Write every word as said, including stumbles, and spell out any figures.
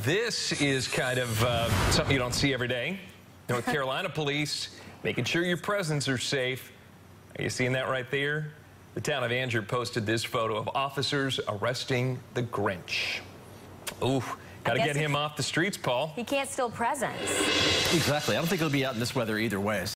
this is kind of uh, something you don't see every day. North Carolina police making sure your presents are safe. Are you seeing that right there? The town of Angier posted this photo of officers arresting the Grinch. Ooh, got to get him off the streets, Paul. He can't steal presents. Exactly. I don't think he'll be out in this weather either way.